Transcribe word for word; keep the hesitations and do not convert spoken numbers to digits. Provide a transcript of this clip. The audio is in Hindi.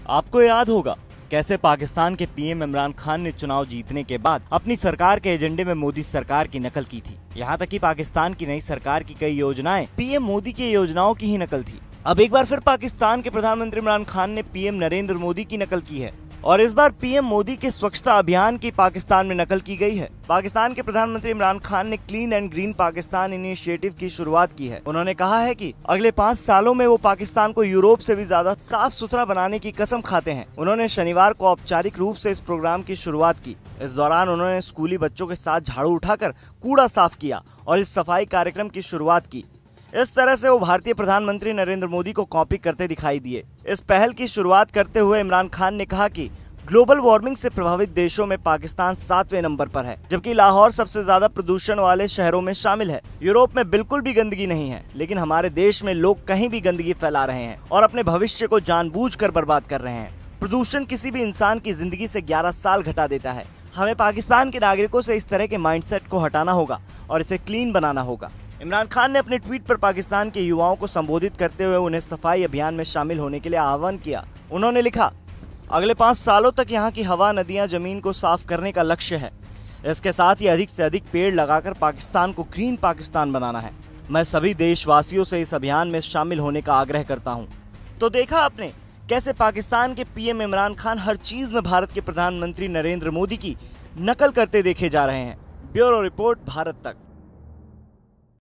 आपको याद होगा कैसे पाकिस्तान के पीएम इमरान खान ने चुनाव जीतने के बाद अपनी सरकार के एजेंडे में मोदी सरकार की नकल की थी। यहाँ तक कि पाकिस्तान की नई सरकार की कई योजनाएं पीएम मोदी की योजनाओं की ही नकल थी। अब एक बार फिर पाकिस्तान के प्रधानमंत्री इमरान खान ने पीएम नरेंद्र मोदी की नकल की है और इस बार पीएम मोदी के स्वच्छता अभियान की पाकिस्तान में नकल की गई है। पाकिस्तान के प्रधानमंत्री इमरान खान ने clean and green Pakistan initiative की शुरुआत की है। उन्होंने कहा है कि अगले पाँच सालों में वो पाकिस्तान को यूरोप से भी ज्यादा साफ सुथरा बनाने की कसम खाते हैं। उन्होंने शनिवार को औपचारिक रूप से इस प्रोग्राम की शुरुआत की। इस दौरान उन्होंने स्कूली बच्चों के साथ झाड़ू उठाकर कूड़ा साफ किया और इस सफाई कार्यक्रम की शुरुआत की। इस तरह से वो भारतीय प्रधानमंत्री नरेंद्र मोदी को कॉपी करते दिखाई दिए। इस पहल की शुरुआत करते हुए इमरान खान ने कहा कि ग्लोबल वार्मिंग से प्रभावित देशों में पाकिस्तान सातवें नंबर पर है, जबकि लाहौर सबसे ज्यादा प्रदूषण वाले शहरों में शामिल है। यूरोप में बिल्कुल भी गंदगी नहीं है, लेकिन हमारे देश में लोग कहीं भी गंदगी फैला रहे हैं और अपने भविष्य को जानबूझकर बर्बाद कर रहे हैं। प्रदूषण किसी भी इंसान की जिंदगी से ग्यारह साल घटा देता है। हमें पाकिस्तान के नागरिकों से इस तरह के माइंडसेट को हटाना होगा और इसे क्लीन बनाना होगा। इमरान खान ने अपने ट्वीट पर पाकिस्तान के युवाओं को संबोधित करते हुए उन्हें सफाई अभियान में शामिल होने के लिए आह्वान किया। उन्होंने लिखा, अगले पाँच सालों तक यहाँ की हवा, नदियाँ, जमीन को साफ करने का लक्ष्य है। इसके साथ ही अधिक से अधिक पेड़ लगाकर पाकिस्तान को ग्रीन पाकिस्तान बनाना है। मैं सभी देशवासियों से इस अभियान में शामिल होने का आग्रह करता हूँ। तो देखा आपने कैसे पाकिस्तान के पीएम इमरान खान हर चीज में भारत के प्रधानमंत्री नरेंद्र मोदी की नकल करते देखे जा रहे हैं। ब्यूरो रिपोर्ट, भारत तक।